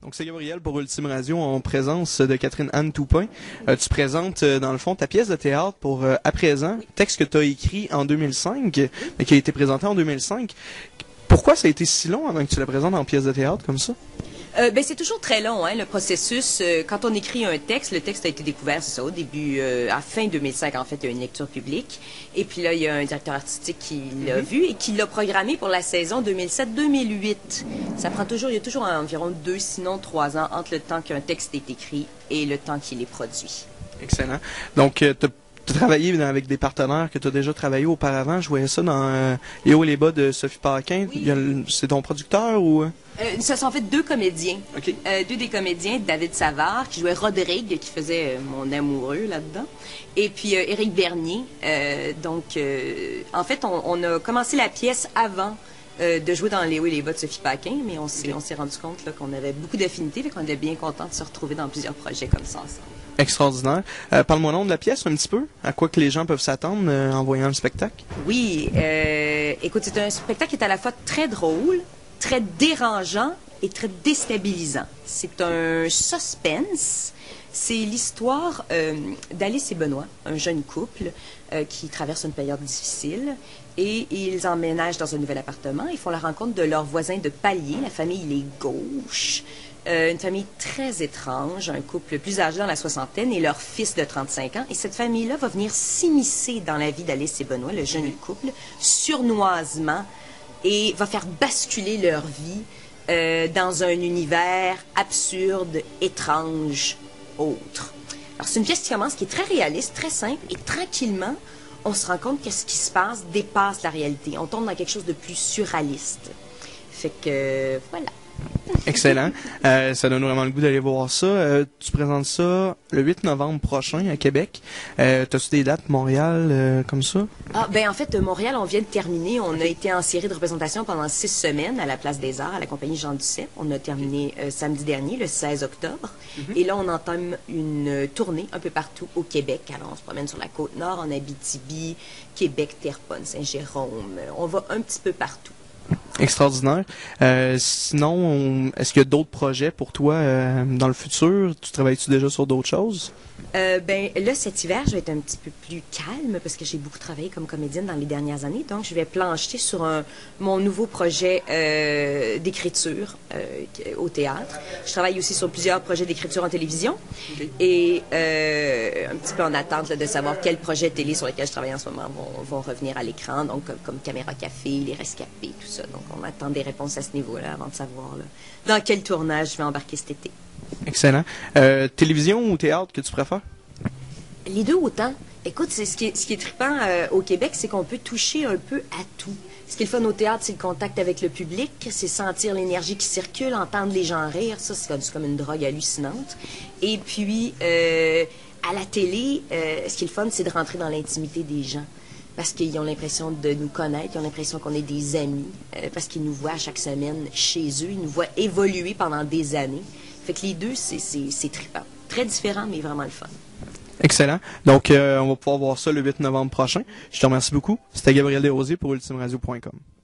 Donc c'est Gabriel pour Ultime Radio en présence de Catherine-Anne Toupin. Tu présentes dans le fond ta pièce de théâtre pour À présent, texte que tu as écrit en 2005, mais qui a été présenté en 2005. Pourquoi ça a été si long avant que tu la présentes en pièce de théâtre comme ça? C'est toujours très long, hein, le processus. Quand on écrit un texte, le texte a été découvert, c'est ça, au début, à fin 2005, en fait, il y a une lecture publique. Et puis là, il y a un directeur artistique qui l'a vu et qui l'a programmé pour la saison 2007-2008. Ça prend toujours, il y a toujours environ 2, sinon 3 ans entre le temps qu'un texte est écrit et le temps qu'il est produit. Excellent. Donc, tu as travaillé avec des partenaires que tu as déjà travaillé auparavant. Je voyais ça dans Les hauts et les bas de Sophie Paquin. Oui. C'est ton producteur ou... Ce sont en fait 2 comédiens. OK. 2 des comédiens, David Savard, qui jouait Rodrigue, qui faisait mon amoureux là-dedans, et puis Éric Bernier. En fait, on a commencé la pièce avant de jouer dans Les hauts et les bas de Sophie Paquin, mais on s'est rendu compte qu'on avait beaucoup d'affinités, fait qu'on était bien contents de se retrouver dans plusieurs projets comme ça ensemble. Extraordinaire. Parle-moi nom de la pièce un petit peu. À quoi que les gens peuvent s'attendre en voyant le spectacle? Oui, écoute, c'est un spectacle qui est à la fois très drôle, très dérangeant et très déstabilisant. C'est un suspense. C'est l'histoire d'Alice et Benoît, un jeune couple qui traverse une période difficile et ils emménagent dans un nouvel appartement. Ils font la rencontre de leurs voisins de palier, la famille Les Gauches, une famille très étrange, un couple plus âgé dans la soixantaine et leur fils de 35 ans. Et cette famille-là va venir s'immiscer dans la vie d'Alice et Benoît, le jeune couple, sournoisement, et va faire basculer leur vie dans un univers absurde, étrange, autre. Alors, c'est une pièce qui commence, qui est très réaliste, très simple, et tranquillement, on se rend compte que ce qui se passe dépasse la réalité. On tombe dans quelque chose de plus surréaliste. Fait que, voilà. Excellent. Ça donne vraiment le goût d'aller voir ça. Tu présentes ça le 8 novembre prochain à Québec. T'as-tu des dates Montréal comme ça? En fait, Montréal, on vient de terminer. On a été en série de représentation pendant 6 semaines à la Place des Arts, à la compagnie Jean Duceppe. On a terminé samedi dernier, le 16 octobre. Et là, on entame une tournée un peu partout au Québec. Alors, on se promène sur la Côte-Nord, en Abitibi, Québec, Terrebonne, Saint-Jérôme. On va un petit peu partout. Extraordinaire. Sinon, est-ce qu'il y a d'autres projets pour toi dans le futur? Tu travailles-tu déjà sur d'autres choses? Là, cet hiver, je vais être un petit peu plus calme parce que j'ai beaucoup travaillé comme comédienne dans les dernières années. Donc, je vais plancher sur mon nouveau projet d'écriture au théâtre. Je travaille aussi sur plusieurs projets d'écriture en télévision. Okay. Et un petit peu en attente là, de savoir quels projets télé sur lesquels je travaille en ce moment vont revenir à l'écran. Donc, comme Caméra Café, Les Rescapés, tout ça. Donc, on attend des réponses à ce niveau-là avant de savoir là, dans quel tournage je vais embarquer cet été. Excellent. Télévision ou théâtre que tu préfères? Les deux autant. Écoute, ce qui est trippant au Québec, c'est qu'on peut toucher un peu à tout. Ce qui est le fun au théâtre, c'est le contact avec le public, c'est sentir l'énergie qui circule, entendre les gens rire. Ça, c'est comme une drogue hallucinante. Et puis, à la télé, ce qui est le fun, c'est de rentrer dans l'intimité des gens. Parce qu'ils ont l'impression de nous connaître, ils ont l'impression qu'on est des amis, parce qu'ils nous voient à chaque semaine chez eux, ils nous voient évoluer pendant des années. Fait que les deux, c'est trippant. Très différent, mais vraiment le fun. Excellent. Donc, on va pouvoir voir ça le 8 novembre prochain. Je te remercie beaucoup. C'était Gabriel Desrosiers pour ultimeradio.com.